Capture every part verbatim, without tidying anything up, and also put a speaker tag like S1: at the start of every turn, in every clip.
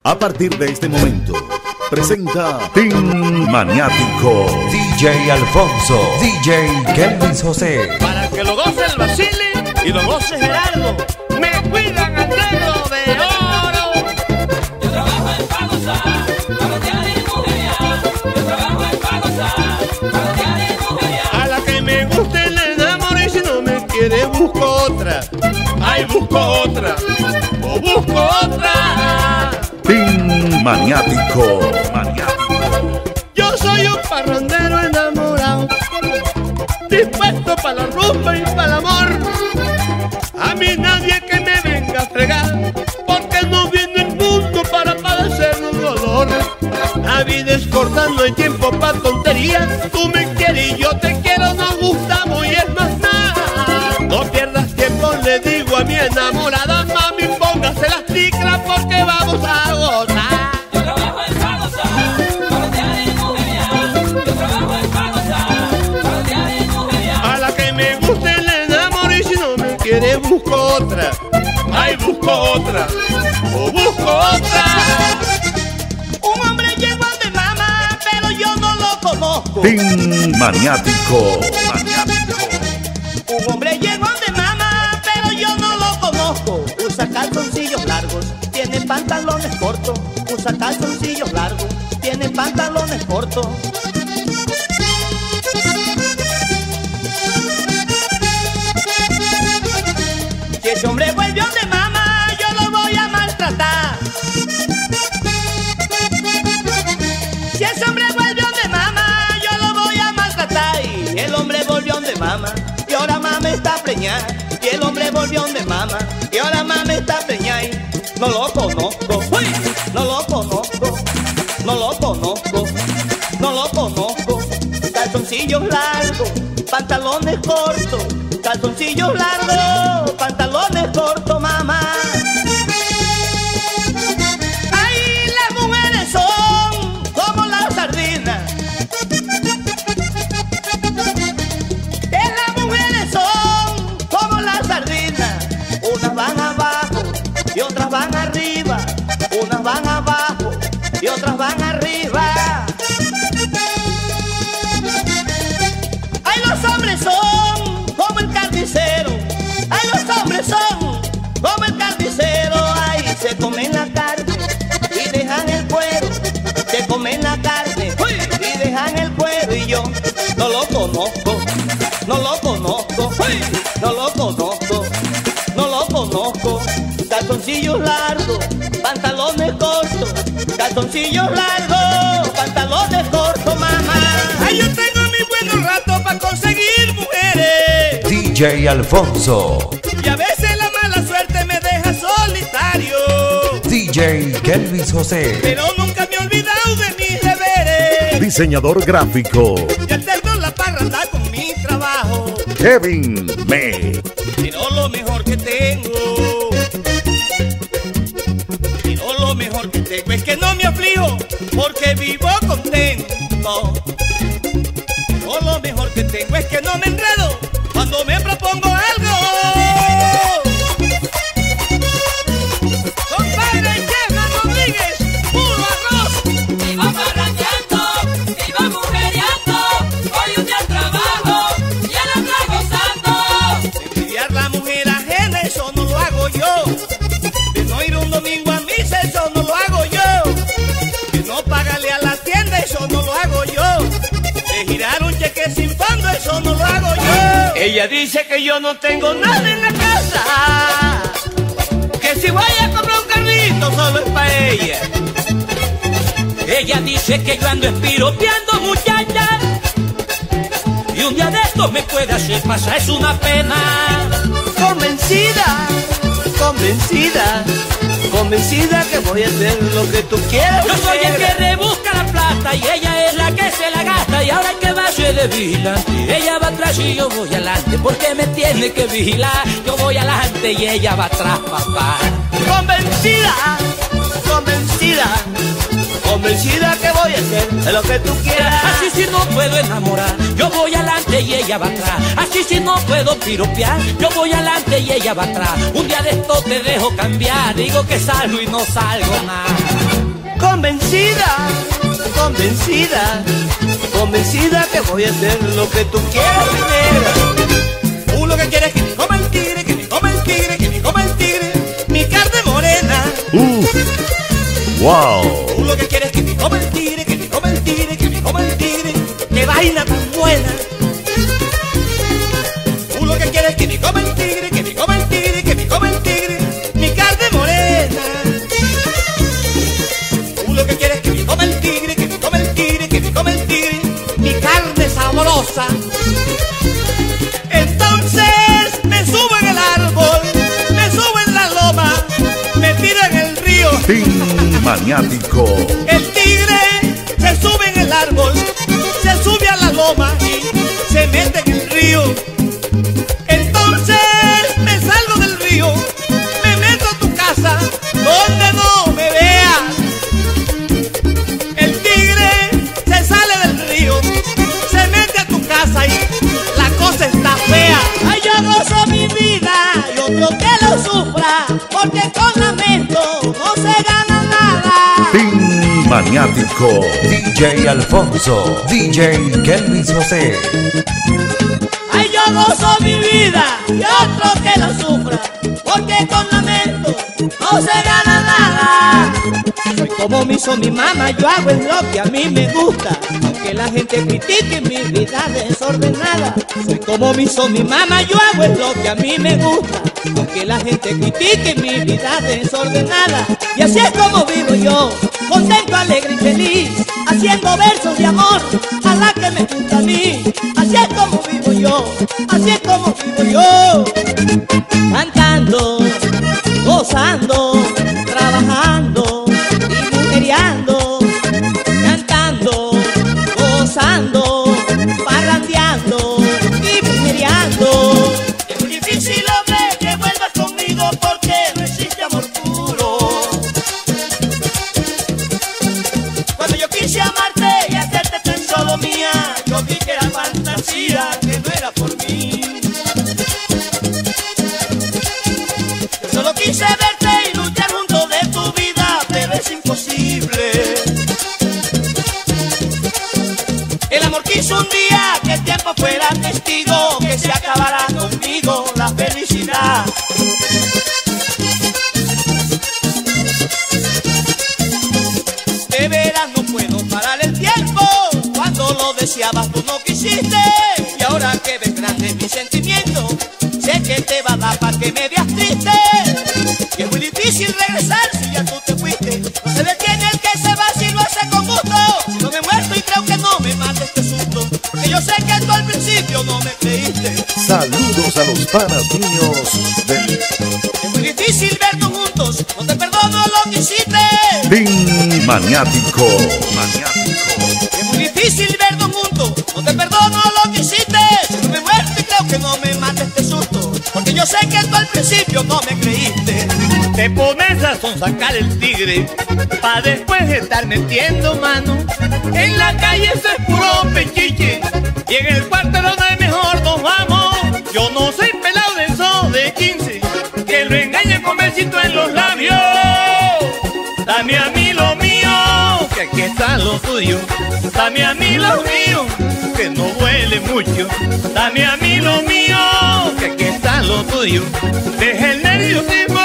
S1: A partir de este momento, presenta Team Maniático.
S2: D J Alfonso, D J Kelvin José.
S3: Para que lo goce el Basile y lo goce Gerardo, me cuidan al negro de oro.
S4: Yo trabajo en pa' gozar, para rodear y mujeriar. Yo trabajo en pa' gozar, para rodear y mujeriar.
S3: A la que me guste le enamoro y si no me quiere busco otra. Ay, busco otra, o busco otra.
S1: Team Maniático. Maniático.
S3: Yo soy un parrandero enamorado, dispuesto para la rumba y para el amor. A mí nadie que me venga a fregar, porque no viene el mundo para padecer un dolor. La vida es corta, no hay tiempo para tonterías. Tú me quieres y yo te quiero, nos gustamos y es más nada. No pierdas tiempo, le digo a mi enamorada, mami, póngase las licras porque vamos a gozar.
S4: Yo trabajo en pa' gozar, para rodear y mujeriar. Yo trabajo en pa' gozar, para rodear y mujeriar.
S3: A la que me guste le enamoro y si no me quiere busco otra. Ay, busco otra, o busco otra. Un hombre llegó a mi mamá, pero yo no lo conozco.
S1: Team Maniático. Maniático.
S3: Un hombre llegó de mamá, pero yo no lo conozco. Usa calzoncillos largos, tiene pantalones cortos. Usa calzoncillos largos, tiene pantalones cortos. Si ese hombre vuelve de mamá, yo lo voy a maltratar. Si ese hombre vuelve de mamá, yo lo voy a maltratar. Y el hombre volvió de mamá, y ahora mamá está preñada. Y el hombre volvió de mamá, y ahora mamá está preñada. Y no lo conozco, uy, no lo conozco, no lo conozco, no lo conozco. Calzoncillos largos, pantalones cortos. Calzoncillos largos, pantalones cortos, mamá. Ay, las mujeres son como las sardinas. Que las mujeres son como las sardinas. Unas van abajo y otras van arriba. Unas van abajo y otras van arriba. Ay, los hombres son como el carnicero. Ay, los hombres son como el carnicero. Ay, se comen la carne y dejan el cuero. Se comen la carne y dejan el cuero. Y yo no lo conozco, no lo conozco, no lo conozco, no lo conozco. Calzoncillos largos, pantalones cortos. Calzoncillos largos, pantalones cortos, mamá. Ay, yo tengo mi buenos ratos para conseguir mujeres.
S2: D J Alfonso,
S3: Y a veces la mala suerte me deja solitario.
S2: D J Kelvin José.
S3: Pero nunca me he olvidado de mis deberes.
S1: Diseñador gráfico.
S3: Y alterno la parranda con mi trabajo.
S1: Kevin Me.
S3: Pero lo mejor que tengo, pero lo mejor que tengo es que no me aflijo porque vivo contento. Pero lo mejor que tengo es que no me enredo cuando me propongo algo. Compadre Chema Rodríguez, puro arroz.
S4: Iba parrandeando, iba mujeriando. Hoy un día al trabajo y el otro gozando.
S3: Envidiar la mujer ajena, eso no lo hago yo. De no ir un domingo a misa, eso no lo hago yo. De no pagarle a la tienda, eso no lo hago yo. De girar un cheque sin fondo, eso no lo hago yo. Ella dice que yo no tengo nada en la casa, que si voy a comprar un carrito solo es para ella.
S4: Ella dice que yo ando espiropeando, muchacha, y un día de estos me puede hacer pasar, es una pena.
S3: Convencida, convencida, convencida que voy a hacer lo que tú quieras.
S4: Yo soy el que rebusca la plata y ella es la que se la gasta. Y ahora que va se de vigilante, ella va atrás y yo voy adelante, porque me tiene que vigilar. Yo voy adelante y ella va atrás, papá.
S3: Convencida, convencida, convencida que voy a hacer lo que tú quieras.
S4: Así si no puedo enamorar, yo voy adelante y ella va atrás. Así si no puedo piropear, yo voy adelante y ella va atrás. Un día de esto te dejo cambiar, digo que salgo y no salgo nada.
S3: convencida, convencida, convencida que voy a hacer lo que tú quieras, negra. Tú lo que quieres es que me coma el tigre, que me coma el tigre, que me coma el tigre, mi carne morena.
S1: Uf. Wow.
S3: Tú lo que quieres es que me coma el tigre, que me coma el tigre, que me coma el tigre, qué vaina tan buena. Tú lo que quieres es que me coma el tigre, que me coma el tigre, que me coma el tigre, mi carne morena. Tú lo que quieres es que me coma el tigre, que me coma el tigre, que me coma el tigre, mi carne sabrosa. Entonces me subo en el árbol, me subo en la loma, me tiro en el río.
S1: Team Maniático.
S3: El tigre se sube en el árbol, se sube a la loma y se mete en el río. Entonces me salgo del río, me meto a tu casa donde no me veas. El tigre se sale del río, se mete a tu casa y la cosa está fea. Ay, yo gozo mi vida y otro que lo sufra, porque con lamento no se gana nada.
S1: Team Maniático.
S2: D J Alfonso, D J Kelvin José.
S3: Ay, yo gozo mi vida y otro que lo sufra, porque con lamento no se gana nada. Soy como me hizo mi mamá, yo hago es lo que a mí me gusta, aunque la gente critique mi vida desordenada. Soy como me hizo mi mamá, yo hago es lo que a mí me gusta, aunque la gente critique mi vida desordenada. Y así es como vivo yo, contento, alegre y feliz, haciendo versos de amor a la que me gusta a mí. Así es como vivo yo, así es como vivo yo, cantando, gozando, trabajando y mujeriando, cantando, gozando, parrandeando y mujeriando. Es muy difícil, hombre, que vuelvas conmigo porque no existe amor puro. Cuando yo quise amarte y hacerte tan solo mía, yo vi que era fantasía, que no era por mí. Yo solo quise verte y luchar junto de tu vida, pero es imposible. El amor quiso un día que el tiempo fuera testigo, que se acabara conmigo la felicidad. De veras no puedo parar el tiempo, cuando lo deseabas tú no quisiste. Y ahora que ves grande mi sentimiento, sé que te va a dar para que me veas triste. Y es muy difícil regresar si ya tú te fuiste. No se detiene el que se va si lo hace con gusto. Si no me muerto y creo que no me mate este susto, porque yo sé que tú al principio no me creíste.
S1: Saludos a los panas míos del
S3: Es muy difícil vernos juntos, no te perdono lo que hiciste.
S1: Team Maniático. Maniático.
S3: Es muy difícil vernos juntos, no te perdono lo que hiciste. Si no me muerto y creo que no me mate este susto, porque yo sé que tú al principio no me creíste. Te pones a sonsacar el tigre, pa' después estar metiendo mano. En la calle eso es puro pechiche, y en el cuarto no hay mejor nos vamos. Yo no soy pelado de eso de quince, que lo engañe con besito en los labios. Dame a mí lo mío, que aquí está lo tuyo. Dame a mí lo mío, que no duele mucho. Dame a mí lo mío, que aquí está lo tuyo. Deja el nerviosismo.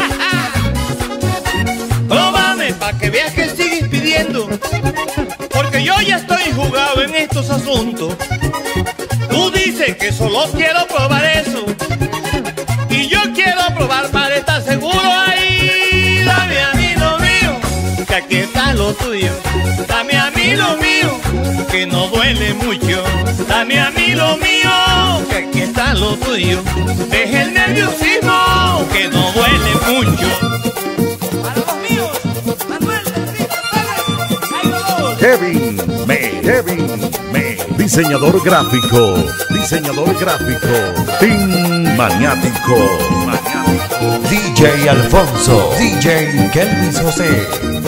S3: Próbame pa' que veas que sigues pidiendo, porque yo ya estoy jugado en estos asuntos. Tú dices que solo quiero probar eso, y yo quiero probar para estar seguro ahí. Dame a mí lo mío, que aquí está lo tuyo. Dame a mí lo mío, que no duele mucho. Dame a mí lo mío, que aquí está lo tuyo. Deja el nerviosismo, que no duele mucho. Para los míos, Manuel Enrique Pérez, ahí lo.
S1: Kevin Me. Kevin Me. Diseñador gráfico. Diseñador gráfico. Team Maniático. Maniático.
S2: D J Alfonso, D J Kelvin José.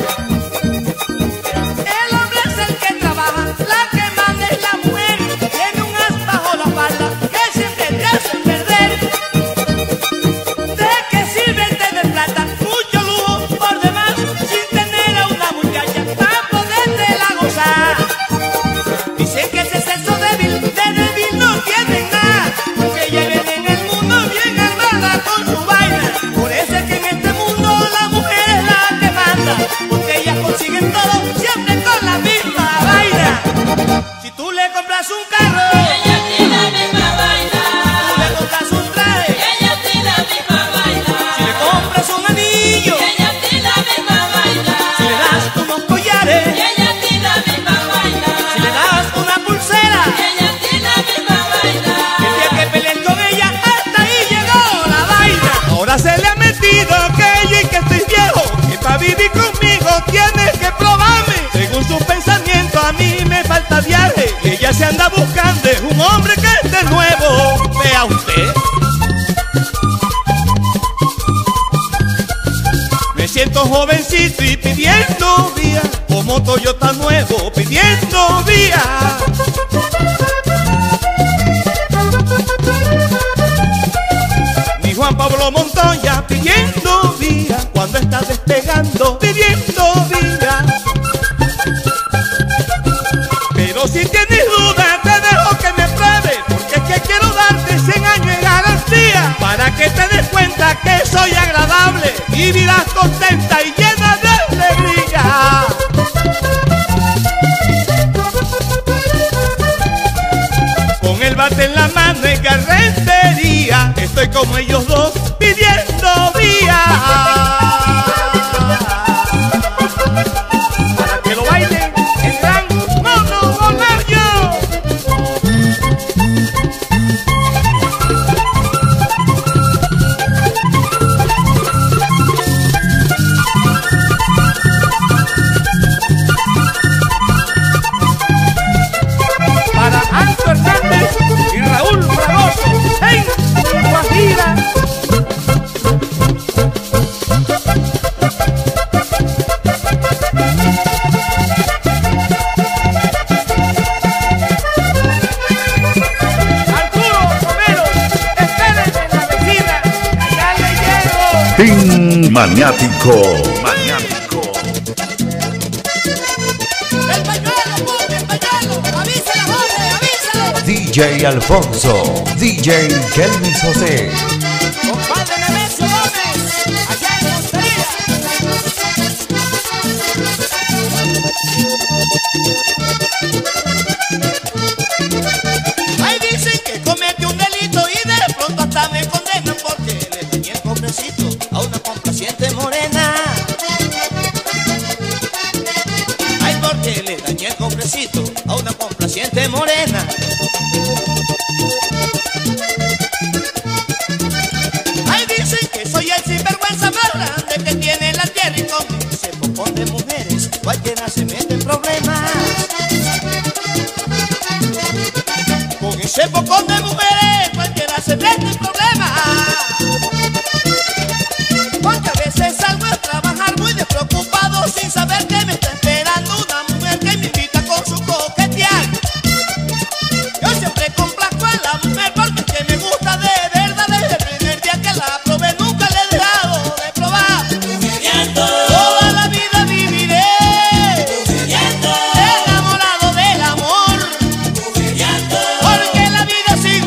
S3: El hombre es el que trabaja, la que manda es la mujer. Tiene un as bajo la falda que siempre te hace perder. ¿De qué sirve tener plata? Mucho lujo por demás, sin tener a una muchacha como Toyota nuevo pidiendo vía. Ni Juan Pablo Montoya pidiendo vía cuando está despegando pidiendo vía. Pero si tienes dudas te dejo que me pruebes, porque es que quiero darte cien años de garantía para que te des cuenta que soy agradable y vivirás contenta y llena de alegría. Con el bate en la mano en carretería estoy como ellos dos pidiendo vía. Para que lo bailen el gran Mono Bolaño. Para Anto Hernández y Raúl Fragoso en Guajira.
S1: Team Maniático. Maniático.
S5: El pañuelo, ponte el pañuelo. Avísale, Jorge, avísale.
S2: D J Alfonso, D J Kelvin José.
S5: Compadre Nemesio Gómez, allá en Montería.
S3: Ay, dicen que comete un delito y de pronto hasta me condenan porque le dañé el cofrecito a una complaciente morena. Ay, porque le dañé el cofrecito a una complaciente morena. Ay, dicen que soy el sinvergüenza más grande que tiene la tierra y con ese popón de mujeres cualquiera se mete en problemas. Con ese pocón de mujeres cualquiera se mete en problemas. Porque a veces salgo a trabajar muy despreocupado sin saber que me está esperando una mujer que me invita con su coquetear. Yo siempre complazco a la mujer porque es que me gusta de verdad. Desde el primer día que la probé nunca le he dejado de probar. Toda la vida viviré enamorado del amor, porque la vida sin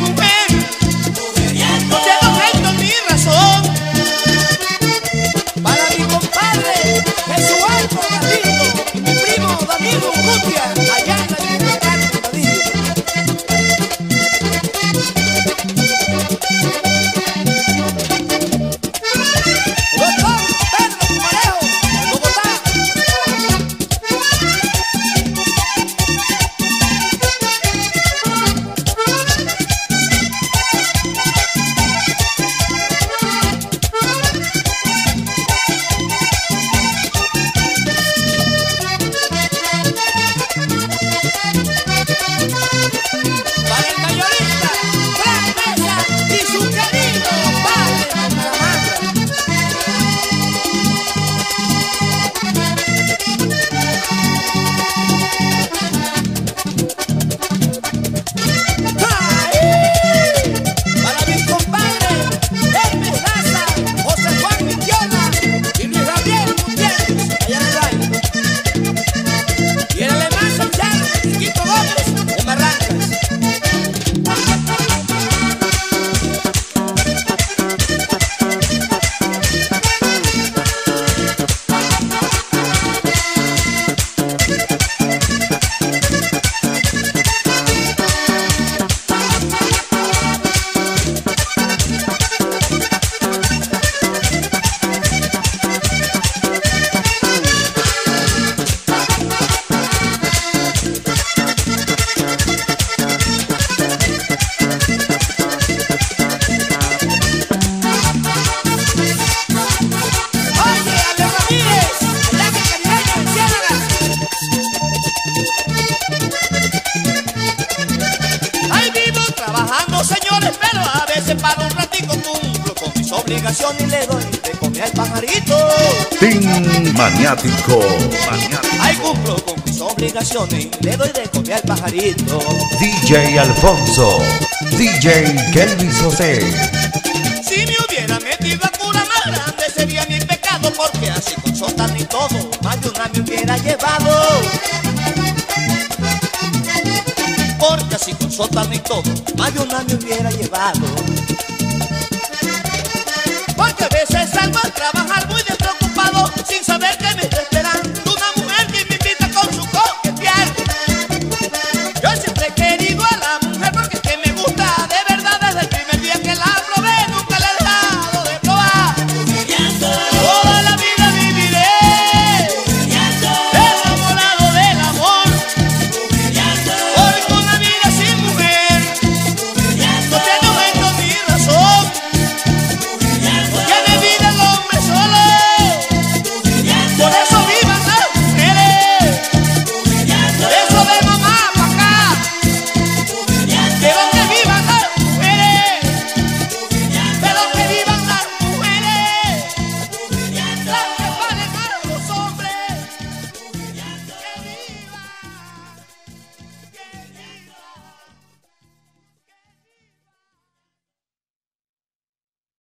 S3: mis obligaciones y le doy de comer al pajarito.
S1: Team Maniático.
S3: Ay, cumplo con mis obligaciones y le doy de comer al pajarito.
S2: D J Alfonso, D J Kelvin José.
S3: Si me hubiera metido a cura más grande sería mi pecado, porque así con sótano y todo más de una me hubiera llevado. Porque así con sótano y todo más de una me hubiera llevado. Porque a veces